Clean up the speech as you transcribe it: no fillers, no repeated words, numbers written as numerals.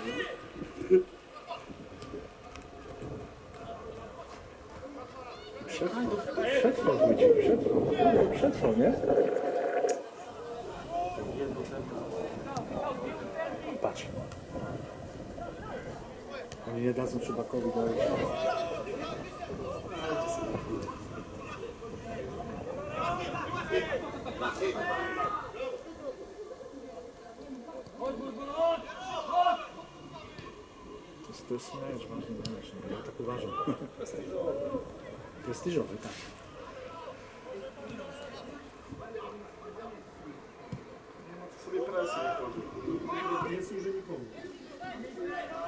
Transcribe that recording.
Przetrwał, nie? Patrz. Oni nie dadzą Szubakowi dojść. To jest mecz, ważny mecz, ja tak uważam. Prestiżowy, tak. Sobie presję nie chodzi. Nie służy nikomu.